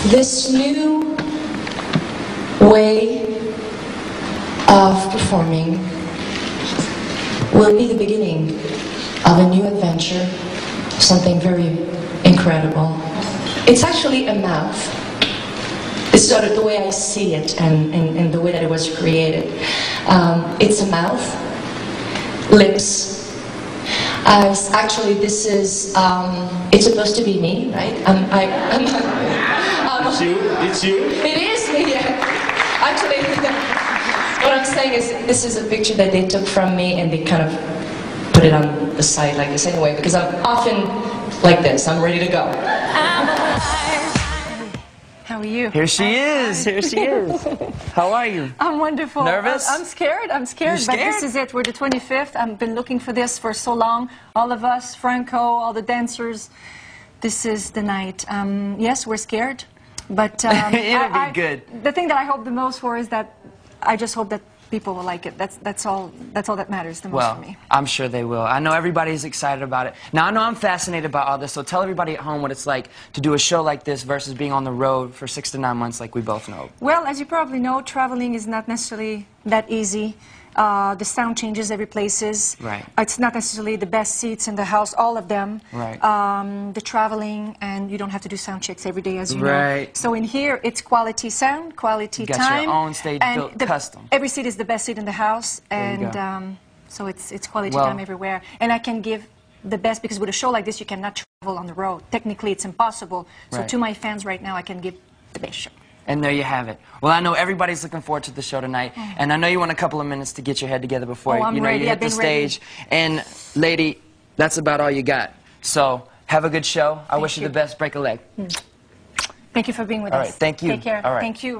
This new way of performing will be the beginning of a new adventure, something very incredible. It's actually a mouth. It's sort of the way I see it and the way that it was created. It's a mouth, lips. Actually, this is, it's supposed to be me, right? It's you? It's you? It is me, yeah. Actually, what I'm saying is this is a picture that they took from me and they kind of put it on the side like this anyway, because I'm often like this. I'm ready to go. How are you? Here she is. Here she is. How are you? I'm wonderful. Nervous? I'm scared. I'm scared. You're scared? But this is it. We're the 25th. I've been looking for this for so long. All of us, Franco, all the dancers. This is the night. Yes, we're scared. But it'll be good. The thing that I hope the most for is that I just hope that people will like it. That's all that matters the most for me. I'm sure they will. I know everybody's excited about it. Now, I know I'm fascinated about all this, so tell everybody at home what it's like to do a show like this versus being on the road for 6 to 9 months like we both know. Well, as you probably know, traveling is not necessarily that easy. The sound changes every places. Right. It's not necessarily the best seats in the house, all of them. Right. The traveling, and you don't have to do sound checks every day, as you know. Right. So in here, it's quality sound, quality You got time. your own stage built custom. Every seat is the best seat in the house, and so it's quality time everywhere. And I can give the best, because with a show like this, you cannot travel on the road. Technically, it's impossible. So Right. to my fans right now, I can give the best show. And there you have it. Well, I know everybody's looking forward to the show tonight, and I know you want a couple of minutes to get your head together before I'm you ready. hit I've the been ready. stage. And lady, that's about all you got. So have a good show. I wish you the best. Break a leg. Thank you for being with All us. right, thank you. Take care. All right. Thank you.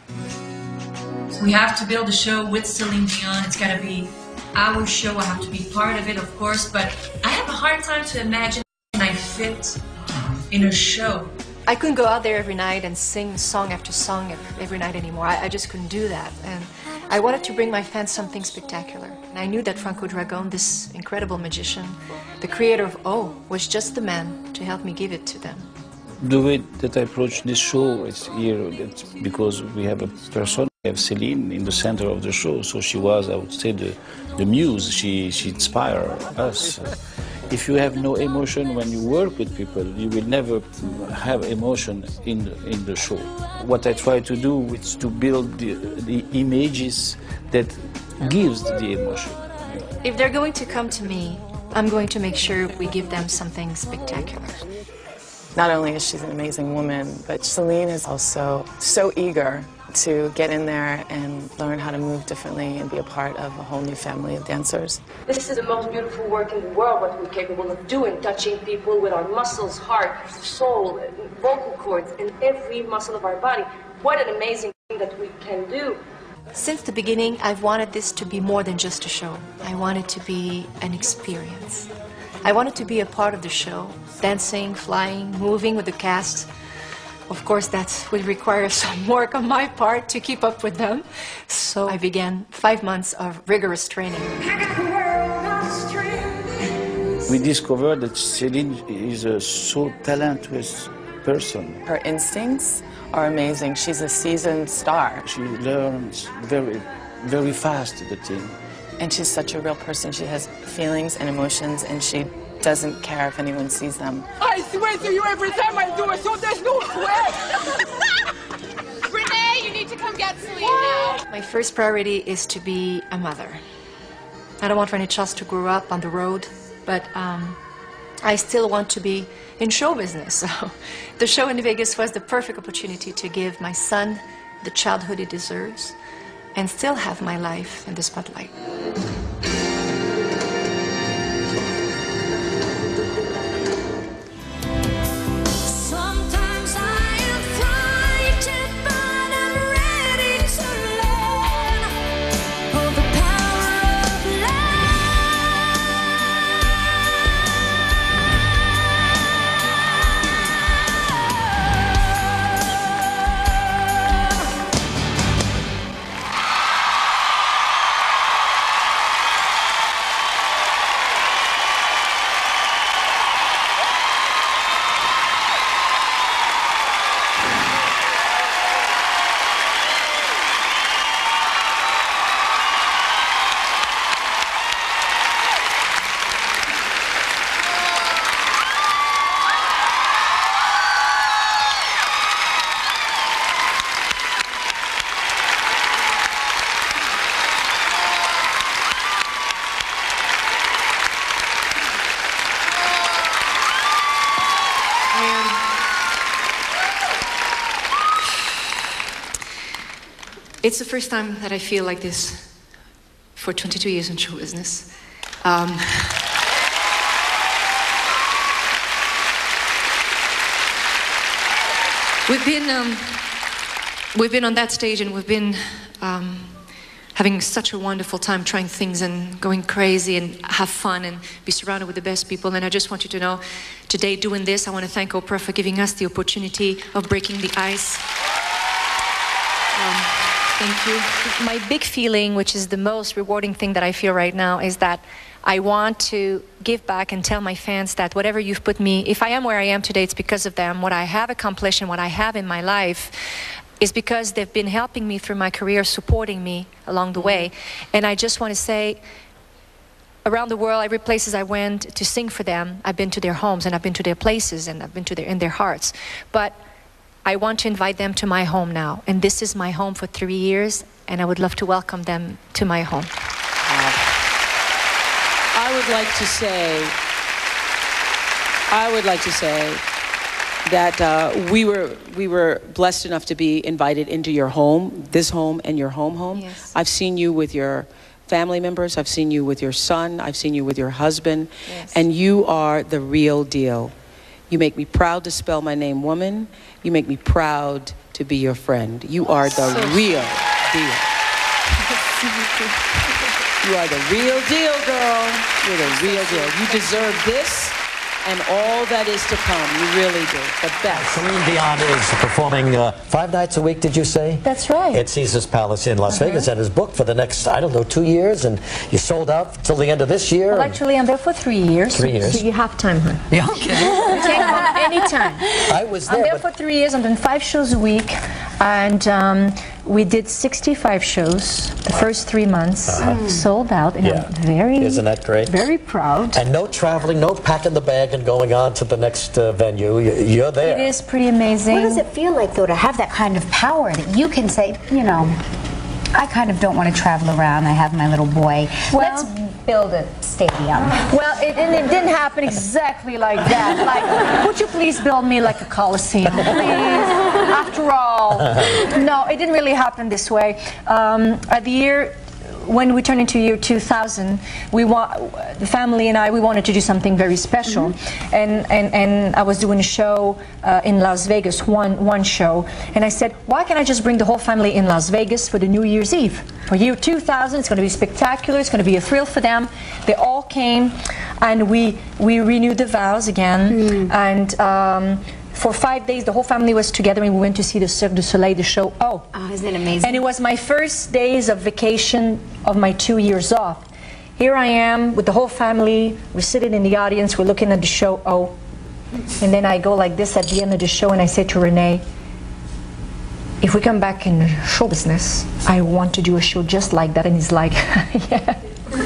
We have to build a show with Celine Dion. It's got to be our show. I have to be part of it, of course, but I have a hard time to imagine I fit in a show. I couldn't go out there every night and sing song after song every night anymore. I just couldn't do that. And I wanted to bring my fans something spectacular. And I knew that Franco Dragone, this incredible magician, the creator of O, was just the man to help me give it to them. The way that I approach this show is here, it's because we have a person, we have Celine in the center of the show, so she was, I would say, the muse. She inspired us. If you have no emotion when you work with people, you will never have emotion in the show. What I try to do is to build the images that gives the emotion. If they're going to come to me, I'm going to make sure we give them something spectacular. Not only is she an amazing woman, but Celine is also so eager to get in there and learn how to move differently and be a part of a whole new family of dancers. This is the most beautiful work in the world, what we're capable of doing, touching people with our muscles, heart, soul, vocal cords, and every muscle of our body. What an amazing thing that we can do. Since the beginning, I've wanted this to be more than just a show. I want it to be an experience. I wanted to be a part of the show, dancing, flying, moving with the cast. Of course, that would require some work on my part to keep up with them. So I began 5 months of rigorous training. We discovered that Celine is a so talentless person. Her instincts are amazing. She's a seasoned star. She learns very, very fast the thing. And she's such a real person. She has feelings and emotions, and she doesn't care if anyone sees them. I swear to you every time I do a show, there's no sweat! Renee, you need to come get Celine now. My first priority is to be a mother. I don't want for any child to grow up on the road, but I still want to be in show business. So the show in Vegas was the perfect opportunity to give my son the childhood he deserves and still have my life in the spotlight. It's the first time that I feel like this for 22 years in show business. We've been on that stage, and we've been having such a wonderful time trying things and going crazy and have fun and be surrounded with the best people. And I just want you to know, today doing this, I want to thank Oprah for giving us the opportunity of breaking the ice. Thank you. My big feeling, which is the most rewarding thing that I feel right now, is that I want to give back and tell my fans that whatever you've put me, if I am where I am today, it's because of them. What I have accomplished and what I have in my life is because they've been helping me through my career, supporting me along the way. And I just want to say, around the world, every places I went to sing for them, I've been to their homes and I've been to their places and I've been to in their hearts. But I want to invite them to my home now. And this is my home for 3 years, and I would love to welcome them to my home. I would like to say that we were blessed enough to be invited into your home, this home and your home. Yes. I've seen you with your family members, I've seen you with your son, I've seen you with your husband, Yes. and you are the real deal. You make me proud to spell my name Woman. You make me proud to be your friend. You are the real deal. You are the real deal, girl. You're the real deal. You deserve this and all that is to come. You really do. The best. Celine Dion is performing 5 nights a week, did you say? That's right. At Caesars Palace in Las Vegas, and is booked for the next, I don't know, 2 years, and you sold out till the end of this year. Well, actually, I'm there for 3 years. 3 years. So you have time, huh? Yeah, okay. You can come anytime. I was there. I'm there for 3 years. I'm doing 5 shows a week, and we did 65 shows the first 3 months, sold out, and I'm very, isn't that great? Very proud. And no traveling, no packing the bag and going on to the next venue. You're there. It is pretty amazing. What does it feel like, though, to have that kind of power that you can say, you know, I kind of don't want to travel around. I have my little boy. Well, let's build a stadium. Well, it didn't happen exactly like that. Like, would you please build me like a Coliseum, please? After all, no, it didn't really happen this way. At the year, when we turned into year 2000, the family and we wanted to do something very special, and I was doing a show in Las Vegas, one show, and I said, why can't I just bring the whole family in Las Vegas for the New Year's Eve? For year 2000, it's going to be spectacular. It's going to be a thrill for them. They all came, and we renewed the vows again, and. For 5 days, the whole family was together, and we went to see the Cirque du Soleil, the show. Oh, isn't it amazing? And it was my first days of vacation of my 2 years off. Here I am with the whole family. We're sitting in the audience. We're looking at the show. Oh, and then I go like this at the end of the show, and I say to Renee, if we come back in show business, I want to do a show just like that. And he's like, yeah.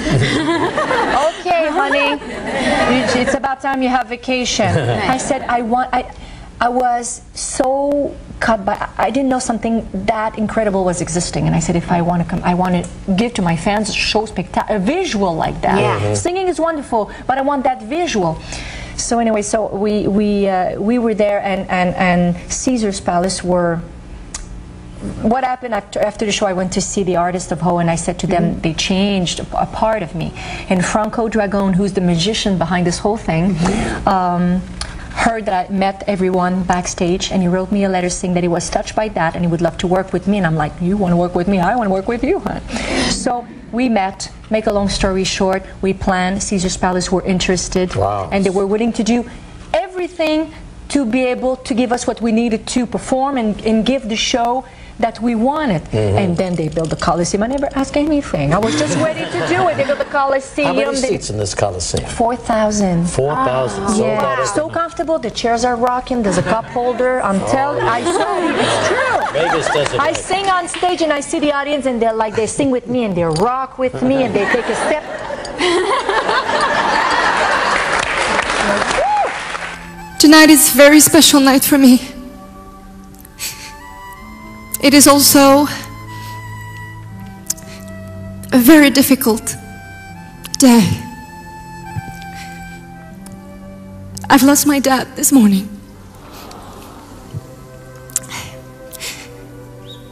Okay, honey, it's about time you have vacation. I said, I was so cut by, I didn't know something that incredible was existing, and I said, if I want to come, I want to give to my fans a show a visual like that. Yeah. Singing is wonderful, but I want that visual. So anyway, so we were there, and Caesars Palace were. What happened after the show, I went to see the Artist of Ho, and I said to them, they changed a part of me. And Franco Dragone, who's the magician behind this whole thing, heard that I met everyone backstage, and he wrote me a letter saying that he was touched by that and he would love to work with me. And I'm like, you want to work with me? I want to work with you, huh? So we met. Make a long story short, we planned. Caesars Palace were interested, and they were willing to do everything to be able to give us what we needed to perform and give the show that we wanted. And then they built the Coliseum. I never asked anything. I was just waiting to do it. They built the Coliseum. How many seats in this Coliseum? 4,000. 4,000. Yeah, so comfortable. The chairs are rocking. There's a cup holder. I'm telling you, it's true. Vegas doesn't. I sing on stage and I see the audience, and they're like, they sing with me and they rock with me and they take a step. Tonight is a very special night for me. It is also a very difficult day. I've lost my dad this morning.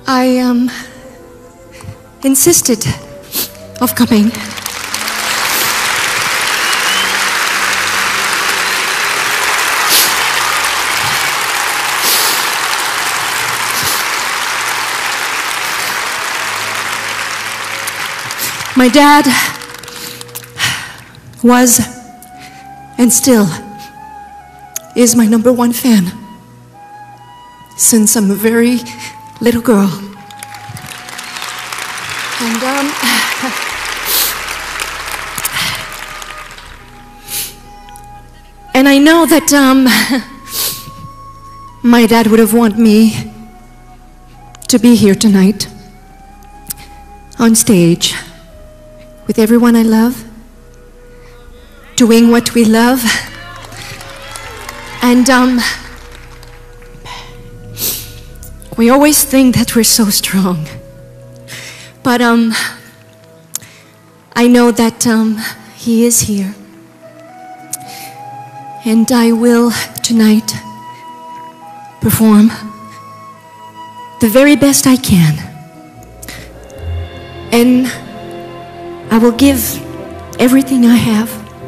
I insisted of coming. My dad was and still is my #1 fan since I'm a very little girl. And and I know that my dad would have wanted me to be here tonight on stage with everyone I love, doing what we love, and we always think that we're so strong, but I know that he is here, and I will tonight perform the very best I can, and I will give everything I have,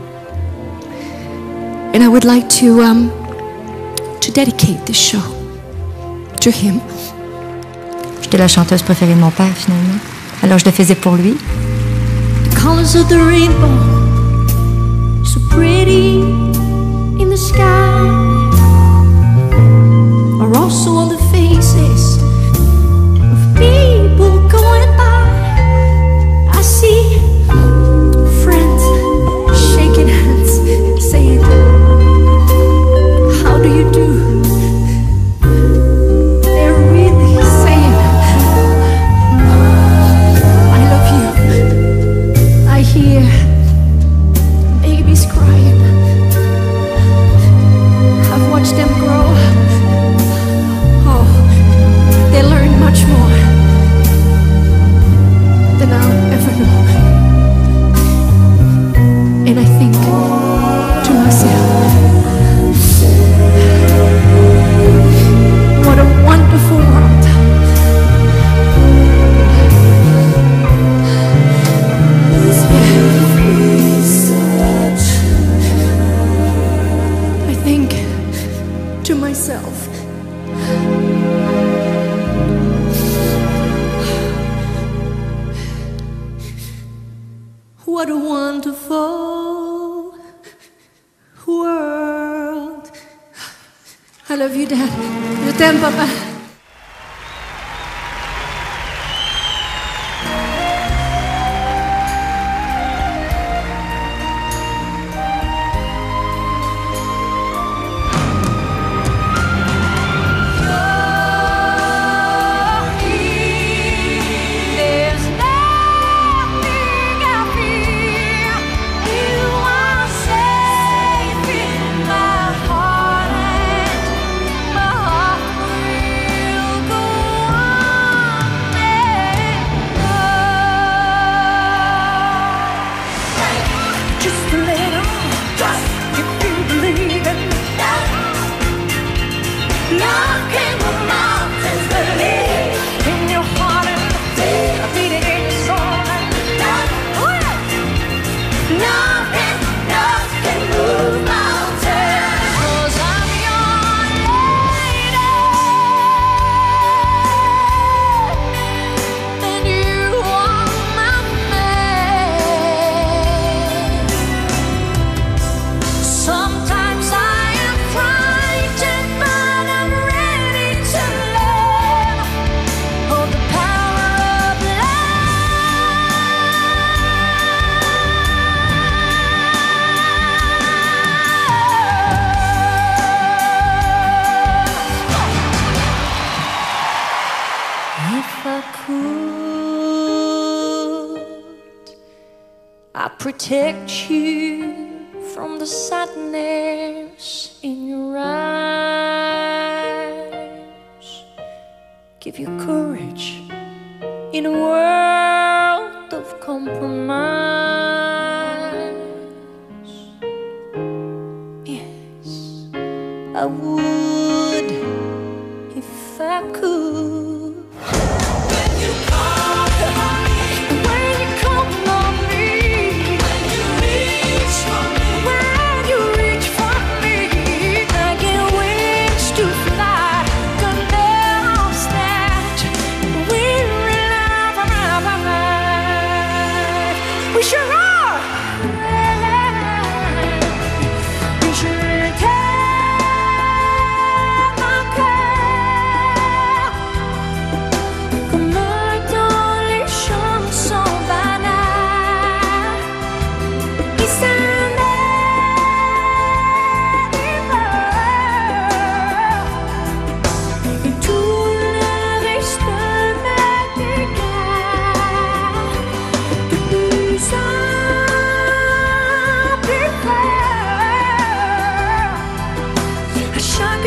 and I would like to dedicate this show to him. J'étais la chanteuse préférée de mon père finalement, alors je le faisais pour lui. The colors of the rainbow, so pretty in the sky, are also on the faces of people going by. I see friends shaking hands, saying, "How do you do?" They're really saying, "I love you." I hear babies crying. I've watched them grow. Oh, they learn much more than I'll ever know. And I think to myself, what a wonderful world. I think to myself, what a wonderful world. I love you, Dad. Je t'aime, Papa. There's nothing I fear. You are safe in my heart, and my heart will go on and on. Just a little, just if you believe in love can move mountains, believe in your heart and beat it in your soul. Love can move mountains. 'Cause I'm your lady, and you are my man. Sometimes I am frightened, but I'm ready to learn of the power of love. If I could, I'd protect you from the sadness in your eyes, give you courage in a world of compromise. Yes, I would if I could.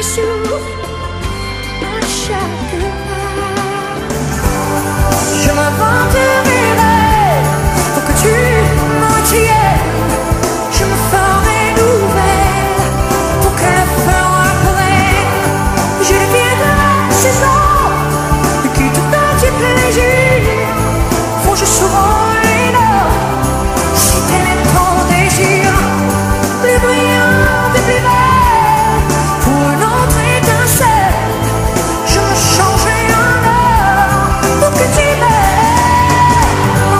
souffle à chaque pas. Je m'inventerai pour que tu me tiennes. Je me ferai nouvelle pour que le feu reprenne. Je deviendrai saison qui te donne du plaisir. Faut que je sois énorme si tel est ton désir. Plus brillante et plus belle pour une autre étincelle. Je me changerai en or pour que tu m'aimes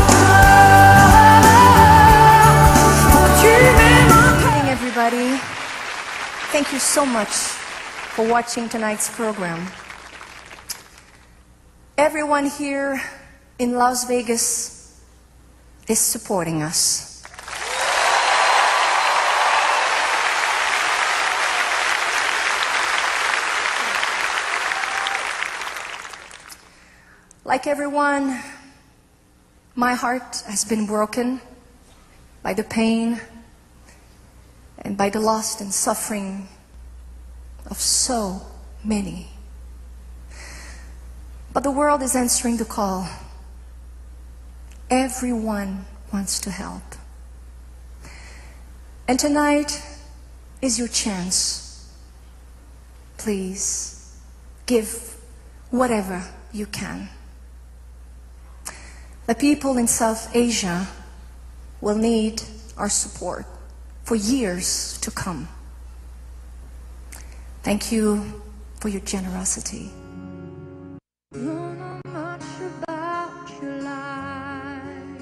encore. Pour que tu m'aimes encore. Good evening, everybody. Thank you so much for watching tonight's program. Everyone here in Las Vegas is supporting us. Like everyone, my heart has been broken by the pain and by the loss and suffering of so many. But the world is answering the call. Everyone wants to help. And tonight is your chance. Please give whatever you can. The people in South Asia will need our support for years to come. Thank you for your generosity. Don't know much about your life.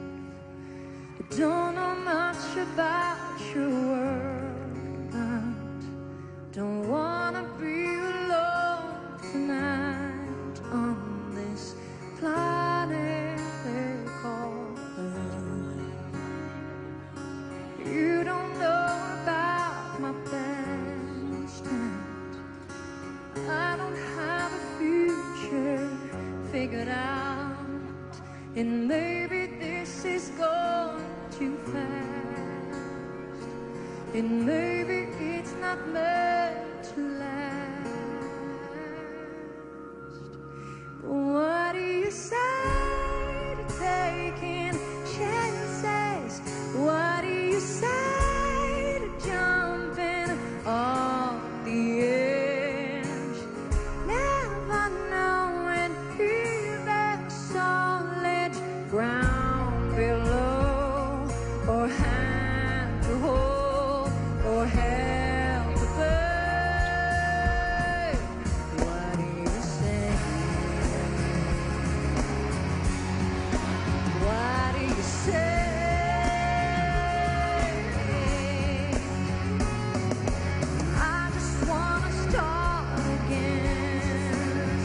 Don't know much about your world. Don't wanna be alone tonight on this planet they call Earth. You don't know about my past, and I don't have a future figured out, and maybe this is going too fast, and maybe it's not meant to last. But what do you say to taking chances? What do you say to jumping off the edge? Never knowing if there's solid ground below, or hand to hold, or help to play. What do you say? What do you say? I just wanna start again.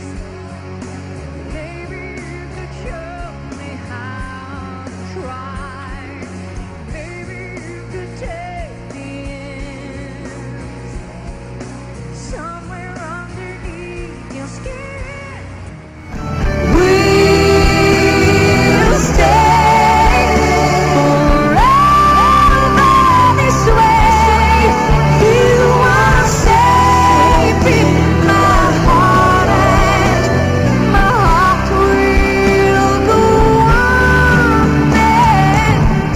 Maybe you could show me how to try. Maybe you could take me in somewhere underneath your skin. We'll stay forever this way. You are safe in my heart, and my heart will go on and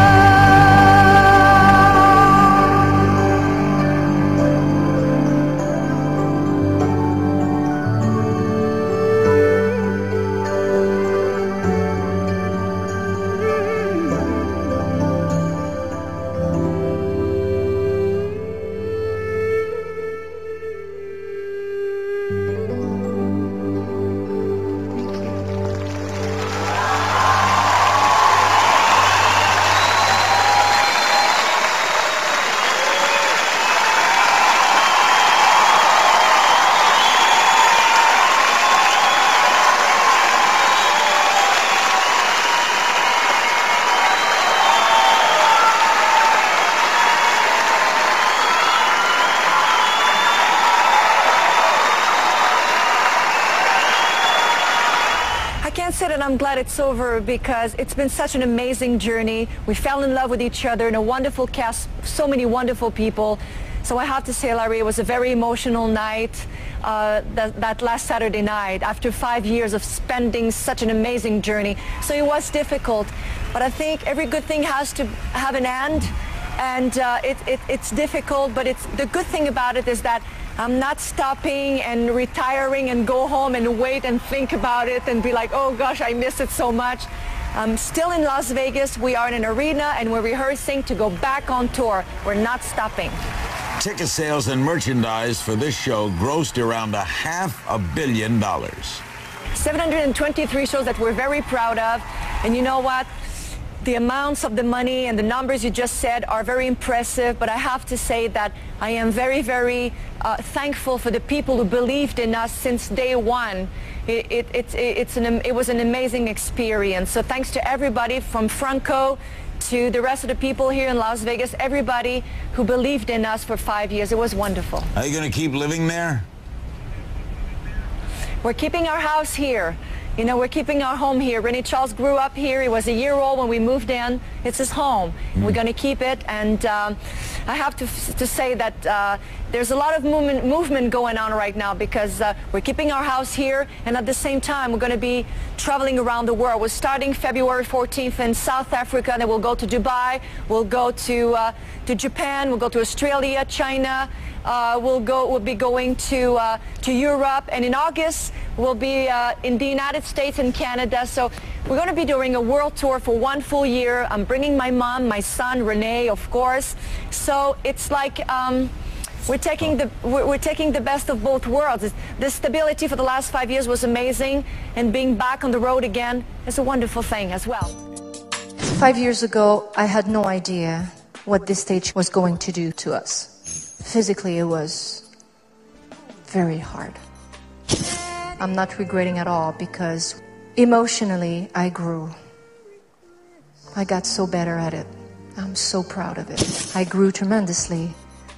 I can't say that I'm glad it's over because it's been such an amazing journey. We fell in love with each other in a wonderful cast, so many wonderful people. So I have to say, Larry, it was a very emotional night, that last Saturday night, after 5 years of spending such an amazing journey. So it was difficult, but I think every good thing has to have an end, and it's difficult, but the good thing about it is that I'm not stopping and retiring and go home and wait and think about it and be like, oh gosh, I miss it so much. I'm still in Las Vegas. We are in an arena and we're rehearsing to go back on tour. We're not stopping. Ticket sales and merchandise for this show grossed around $500 million. 723 shows that we're very proud of. And you know what? The amounts of the money and the numbers you just said are very impressive, but I have to say that I am very, very thankful for the people who believed in us since day one. It was an amazing experience. So thanks to everybody from Franco to the rest of the people here in Las Vegas, everybody who believed in us for 5 years. It was wonderful. Are you going to keep living there? We're keeping our house here. You know, we're keeping our home here. Renee Charles grew up here. He was a year old when we moved in. It's his home. We're going to keep it. And I have to say that there's a lot of movement going on right now because we're keeping our house here. And at the same time, we're going to be traveling around the world. We're starting February 14th in South Africa. Then we'll go to Dubai. We'll go to Japan. We'll go to Australia, China. We'll be going to Europe, and in August we'll be in the United States and Canada. So we're going to be doing a world tour for 1 full year. I'm bringing my mom, my son, Renee, of course. So it's like we're taking the best of both worlds. The stability for the last 5 years was amazing, and being back on the road again is a wonderful thing as well. 5 years ago, I had no idea what this stage was going to do to us. Physically, it was very hard. I'm not regretting at all because emotionally, I grew. I got so better at it. I'm so proud of it. I grew tremendously.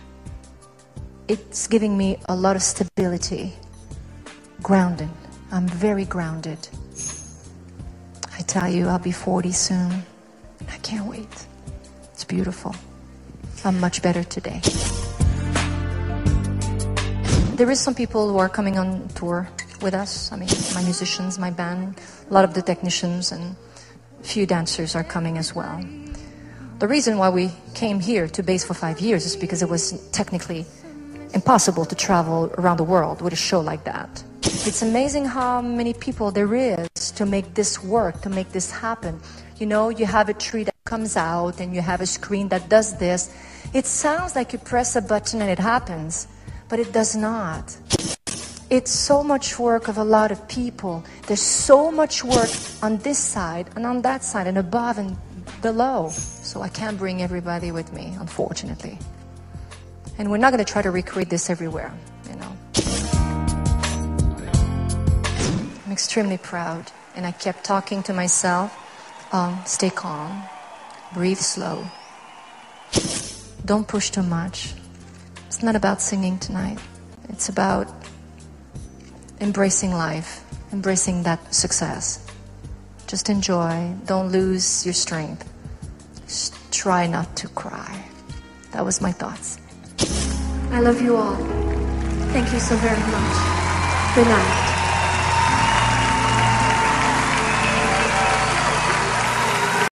It's giving me a lot of stability, grounded. I'm very grounded. I tell you, I'll be 40 soon. I can't wait. It's beautiful. I'm much better today. There is some people who are coming on tour with us. I mean, my musicians, my band, a lot of the technicians, and a few dancers are coming as well. The reason why we came here to base for 5 years is because it was technically impossible to travel around the world with a show like that. It's amazing how many people there is to make this work, to make this happen. You know, you have a tree that comes out and you have a screen that does this. It sounds like you press a button and it happens. But it does not. It's so much work of a lot of people. There's so much work on this side and on that side and above and below. So I can't bring everybody with me, unfortunately. And we're not going to try to recreate this everywhere, you know. I'm extremely proud. And I kept talking to myself, stay calm, breathe slow. Don't push too much. It's not about singing tonight. It's about embracing life, embracing that success. Just enjoy. Don't lose your strength. Just try not to cry. That was my thoughts. I love you all. Thank you so very much. Good night.